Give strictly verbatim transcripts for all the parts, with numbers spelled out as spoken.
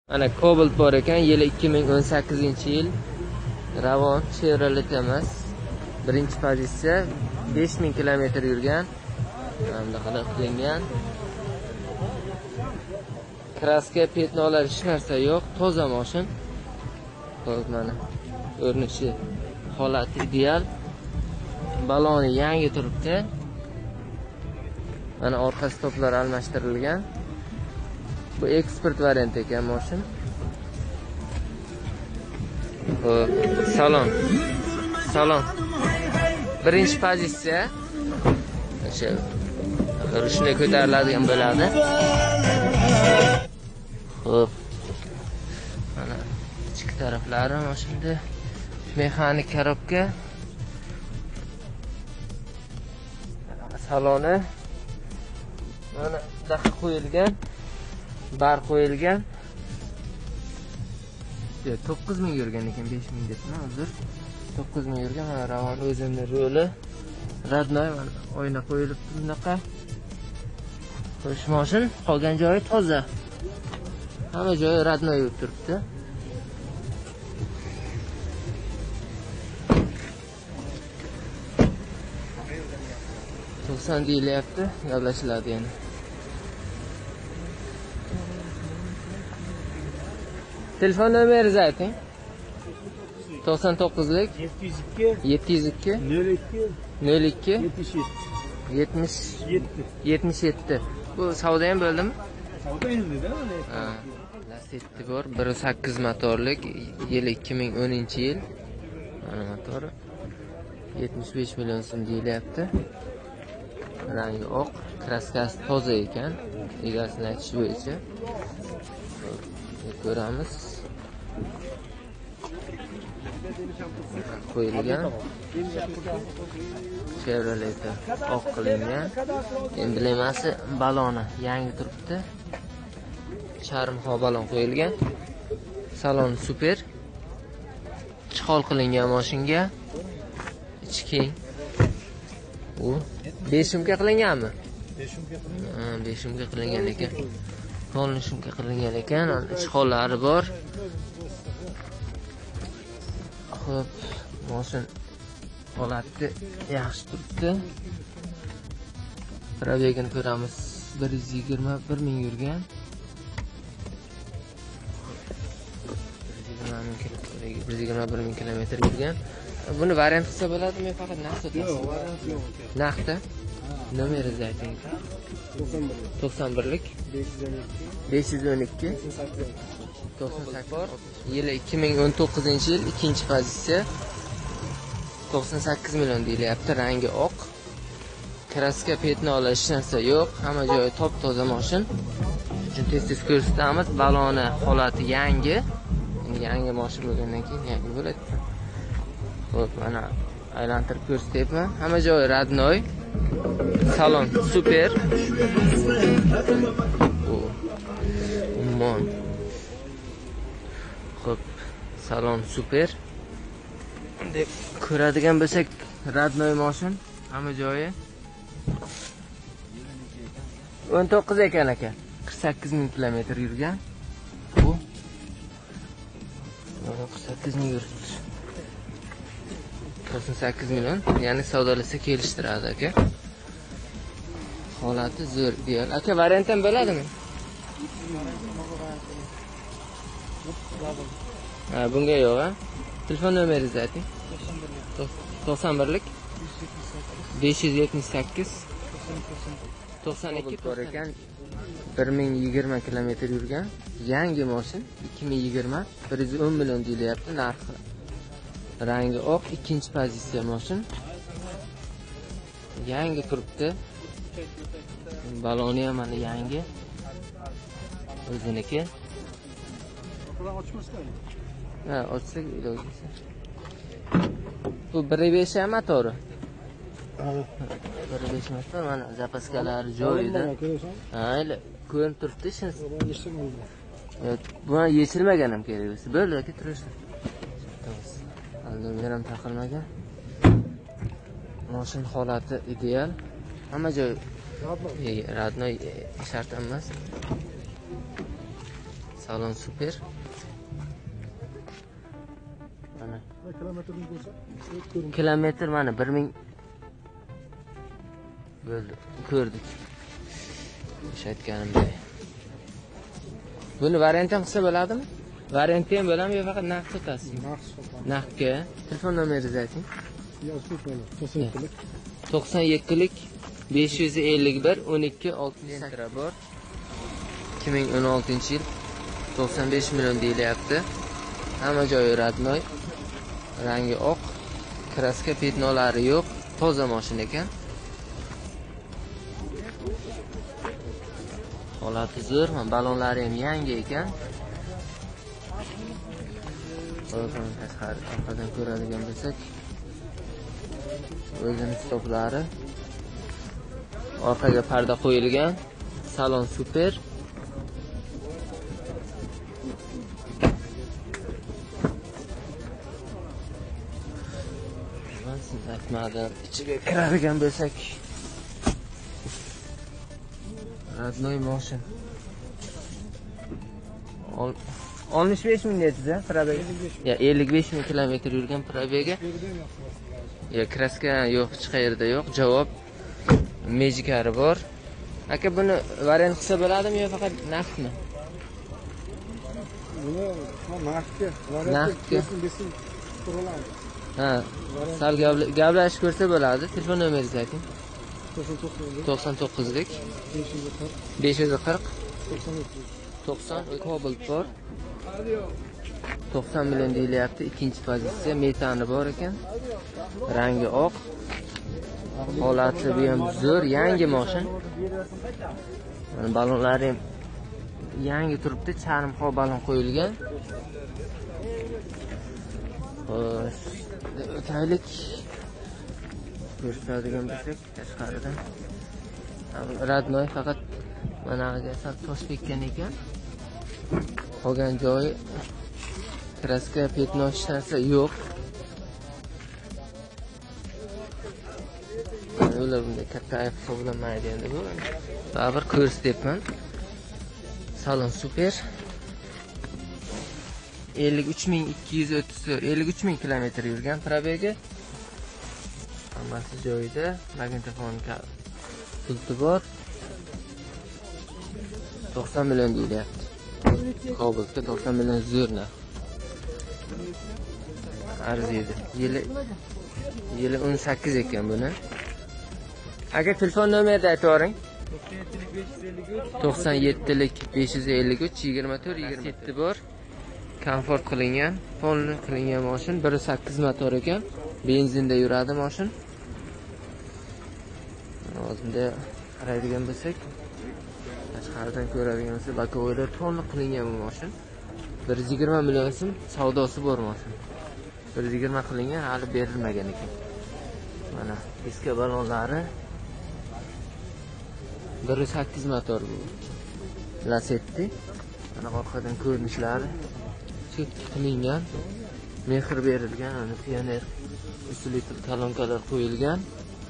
Mana Cobalt bor ekan, yili ikki ming o'n sakkizinchi yil. Ravon Chevrolet emas. Birinchi pozitsiya, besh ming kilometr yurgan. Hamda qilib qilingan. Kraska, petnolar hech narsa yo'q, toza mashin. Xo'p, mana ko'rinishi, holati ideal. Baloni yangi turibdi. Mana orqa stoplar almashtirilgan. Bu eksport variant ekan mashin. Xo'p, salon. Salon. Birinchi pozitsiya. O'sha rushni ko'tariladigan bo'ladi. Xo'p. Mana ichki taraflari mashinada mexanik korobka. Saloni mana daqa qo'yilgan. Bar qo'yilgan. to'qqiz ming yurgan ekan, besh ming debman, uzr. to'qqiz ming yurgan. Mana Ravon o'zini roli. Radnoy mana oyna qo'yilibdi bunaqa. Xo'sh, mashin qolgan joyi toza. Hamma joyi radnoy yurib turibdi. to'qson deyilyapti, gaplashiladi yana. Telefon nomeringizni ayting. to'qson to'qqizlik yetti yuz ikki nol ikki yetmish yetmish yetti. Bu savdo ham bo'ldimi? Savdo endi-da. Ha, Lacetti bor, bir nuqta sakkiz motorlik, yili ikki ming o'ninchi yil. Mana motori yetmish besh million so'm deyilyapti. Rangi oq, kraskasi toza ekan, egasini aytish bo'yicha. Ko'ramiz. Qo'yilgan. Chevrolet oq qilingan. Emblemasi, baloni yangi turibdi. Charmxo balon qo'yilgan. Salon super. Chihol qilingan mashinga. Ichi keng. U besh shumka qilinganmi? besh shumka qilingan. Ha, besh shumka qilingan ekan. Qo'lni shunga qilingan ekan, ishxollari bor. Xo'p, mashin holati yaxshi turibdi. Probegini ko'ramiz. bir yuz yigirma bir ming yurgan. bir yuz yigirma bir ming kilometr yurgan. Buni variant qilsa bo'ladimi, faqat naqd o'tasiz? Yo'q, variant yo'q. Naqdda. Nomeringizni ayting. to'qson birlik besh yuz o'n ikki to'qson sakkiz. Yili ikki ming o'n to'qqizinchi yil, ikkinchi pozitsiya. to'qson sakkiz million deyilyapti, rangi oq. Kraska, petnolar hech narsa yo'q, hamma joyi top-toza mashin. Uchun tez-tez ko'rsatamiz. Baloni holati yangi. Endi yangi mashin bo'lgandan keyin yangi bo'ladi. Xo'p, mana aylantirib ko'rsatyapman. Hamma joyi radnoy. Salon super. Ummon. Xo'p, salon super. Deb ko'radigan bo'lsak, radnoy mashin, hamma joyi. o'n to'qqiz ekan aka. qirq sakkiz ming kilometr yurgan. Bu qirq sakkiz ming yuribdi. to'qson sakkiz million, ya'ni savdolasa kelishtiradi aka. Holati zo'r ideal. Aka, variant ham bo'ladimi? Ha, bunga yo'q, ha. Telefon nomeringizni ayting. to'qson birlik besh yuz yetmish sakkiz to'qson ikki bor ekan. bir ming yigirma kilometr yurgan. Yangi mashin, ikki ming yigirma, bir yuz o'n million deyilyapti narxi. Rangi oq, ikkinchi pozitsiya mashin. Yangi turibdi. Baloni ham mana yangi. O'ziniki. Bular ochmasdan. Ha, ochsak ilojisi. Bu bir nuqta besh motori. Ha, bir nuqta besh motor, mana zapaskalari joyida. Ha, ko'rinib turibdi shuni. Yo'q, bu yechilmagan ham kerak bo'lsa. Bo'ldi aka, turishdi. Aldimlar ham taqilmagan. Mashin holati ideal. Hamma joy radnoy shart emas. Salon super. Mana Kilometrni bo'lsa, kilometr mana bir ming bo'ldi. Ko'rdik. O'sha aytganimdek. Buni variant ham qilsa bo'ladimi? Variant ham bo'ladimi yo faqat naqd sotasizmi? naqd sotamiz. Naqdga. Telefon nomeringizni ayting. Yozib qo'ying. to'qson ikkilik to'qson yettilik besh yuz ellik bir o'n ikki oltmish sakkiz bor. ikki ming o'n oltinchi yil to'qson besh million deyilyapti. Hamma joyi radnoy. Rangi oq. Kraska petnolari yo'q. Toza mashina ekan. Holati zo'r, balonlari ham yangi ekan. Balon tashqari orqadan ko'radigan bo'lsak, o'zini stoplari. Orqaga parda qo'yilgan. Salon super. Aytmadim, ichiga kiradigan bo'lsak, radnoy mashin. oltmish besh ming dedingiz-a, probega? Ya ellik besh ming kilometr yurgan probega. Ya kraska yo'q, hech qayerda yo'q. Javob Magicari bor. Aka buni variant qilsa bo'ladimi yo faqat naqdmi? Buni naqdga, Naqdga. quriladi. Ha, sal gaplashib ko'rsa bo'ladi. Telefon nomeringizni ayting. to'qson to'qqizlik besh yuz qirq to'qson Cobalt bor. to'qson million deyilyapti. Ikkinchi pozitsiya, metani bor ekan. Rangi oq. Holati bu ham zo'r, yangi mashin. Mana balonlari ham yangi turibdi, charmxo balon qo'yilgan. Xo'sh, o'taylik. Ko'rsatadigan bo'lsak, tashqaridan. Radnoy faqat managa sal tosh tekkan ekan. Qolgan joyi kraska, petno narsa yo'q. Ular bunday katta ayb hisoblanmaydi endi bu. Baribir ko'rsatyapman. Salon super. ellik uch ming ikki yuz o'ttiz to'rt, ellik uch ming kilometr yurgan probega. Hammasi joyida. Magnitofon pulti bor. to'qson million deyilyapti. Cobaltga to'qson million zo'r narx. Arziydi. Yili yili o'n sakkiz ekan buni. Aka telefon nomerini aytib yuboring. to'qson yettilik besh yuz ellik uch yigirma to'rt yigirma yetti bor. Komfort qilingan, polni qilingan mashin, bir sakkiz motor ekan. Benzinda yuradi mashin. Hozirda qaraydigan bo'lsak, tashqaridan ko'radigan bo'lsak, bakovoylar polni qilingan bu mashin. bir yuz yigirma million so'm savdosi bor mashin. bir yuz yigirma qilingan, hali berilmagan ekan. Mana diska balonlari bir sakkiz motor bu. Lasetti. Mana orqadan ko'rinishlari chek qilingan, mehr berilgan, ana pioner usulitr talonkalar qo'yilgan.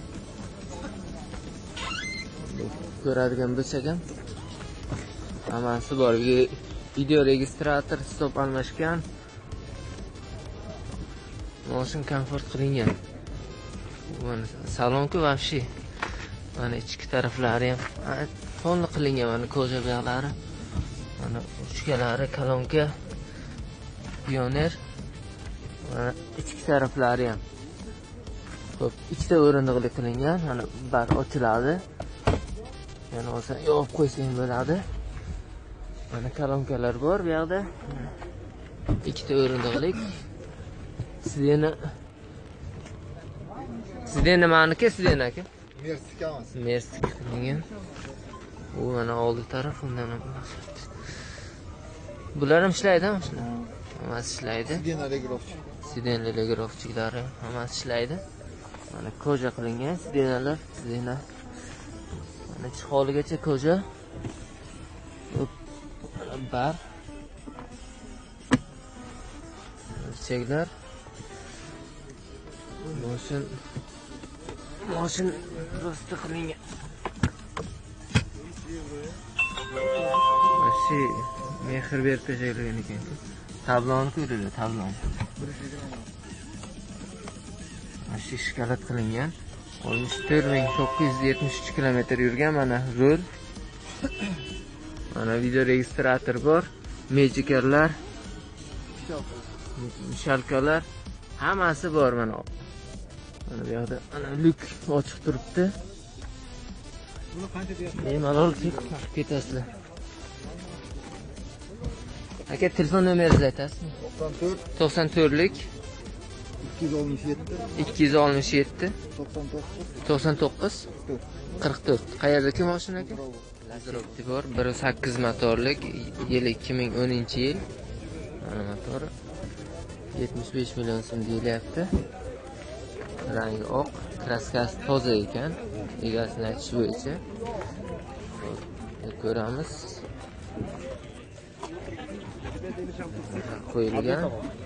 Ko'radigan bo'lsak ham hammasi bor. Video registrator, stop almashgan. Mashin komfort qilingan. Mana salonku vobshe. Mana ichki taraflari ham to'liq qilingan, mana koja buyaqlari. Mana uchkalari, kolonka, pioner. Mana ichki taraflari ham. Xo'p, ikkita o'rindiqli qilingan. Mana bar ochiladi. Yana olsa yopib qo'ysang bo'ladi. Mana kolonkalar bor bu yerda. Ikkita o'rindiqlik. Sidena. Sidena maniki, Sidena aka. Mersik emas. Mersik qilingan. U mana oldi taraf undan ham. Bular ham ishlaydi-mi shular? Hammasi ishlaydi. Sidena telegrafchi. Sidena telegrafchiklari hammasi ishlaydi. Mana koja qilingan sidenalar, sidena. Mana chiholigacha koja. Bar. Cheklar. Mashin Mashin ro'sti qilingan. Mashi Mehr berib tashlaydigan ekan. Tabloni ko'radi, tablon. Mana shu shikolat qilingan. oltmish to'rt ming to'qqiz yuz yetmish uch kilometr yurgan mana yo'l. Mana video registrator bor, mejikerlar, shalkalar hammasi bor mana. Mana bu yerda ana lyuk ochiq turibdi. Buni qancha deyapsiz? Bemalol ketasizlar. Aka telefon nomeringizni aytasizmi? to'qson to'rt to'qson to'rtlik ikki yuz oltmish yetti ikki yuz oltmish yetti to'qson to'qqiz to'qson to'qqiz qirq to'rt. Qayerdagi mashina aka? Lazerovdi bor, bir nol sakkiz motorlik, yili ikki ming o'ninchi yil. Mana motori yetmish besh million so'm deyilyapti. Rangi oq, kraskasi toza ekan, egasining aytishi bo'yicha. Ko'ramiz. Qo'yilgan.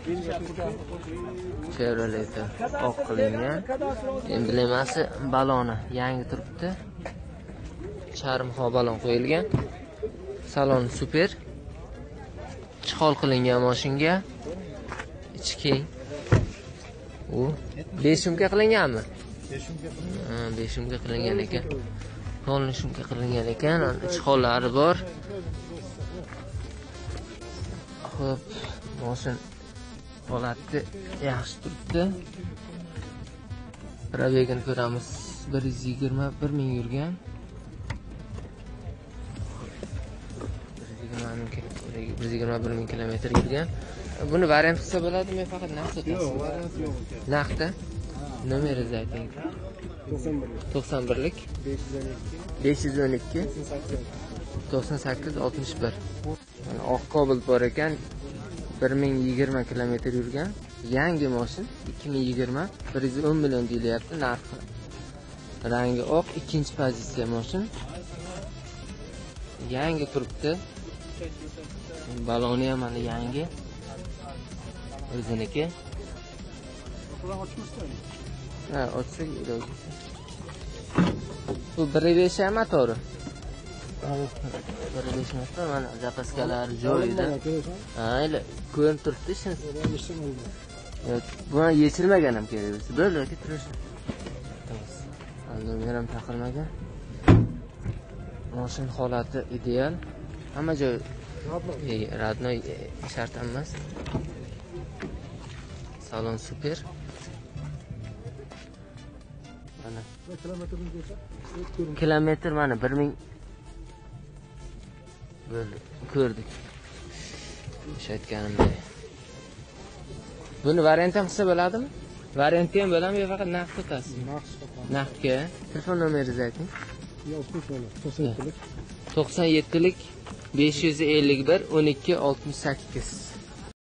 Chevrolet oq qilingan. Emblemasi baloni yangi turibdi. Charmxo balon qo'yilgan. Salon super. Chihol qilingan mashinga. Ichi keng. U besh shumka qilinganmi? besh shumka Ha, besh shumka qilingan ekan. To'liq shumka qilingan ekan. Chihollari bor. Xo'p, mashin holati yaxshi turibdi. Probegini ko'ramiz. bir yuz yigirma bir ming yurgan. bir yuz yigirma bir ming kilometr yurgan. Buni variant qilsa bo'ladimi, faqat naqd o'tasiz? Yo'q, variant yo'q. Naqdda. Nomeringizni ayting. to'qson birlik besh yuz o'n ikki besh yuz o'n ikki to'qson sakkiz oltmish bir. Mana oq Cobalt bor ekan. bir ming yigirma kilometr yurgan. Yangi mashin ikki ming yigirma bir yuz o'n million deyilyapti narxi. Rangi oq, ikkinchi pozitsiya mashin. Yangi turibdi. Baloni ham mana yangi. O'ziniki. Ha, ochsak iloji. Bu bir besh motori. bir besh motor, mana zapaskalari joyida. Ha, ila ko'rinib turibdi shin. Yo'q, bu yechilmagan ham kerak bo'lsa. Bo'ldi, aka turish. Hozir ham taqilmagan. Mashin holati ideal. Hamma joy radnoy shart emas. Salon super. Mana kilometr mana bir ming bo'ldi. Ko'rdik. O'sha aytganimdek. Buni variant ham qilsa bo'ladimi? Variantga ham bo'ladimi yo faqat naqd o'tasiz? Naqdga. Telefon nomeringizni ayting. to'qson yettilik besh yuz ellik bir o'n ikki oltmish sakkiz.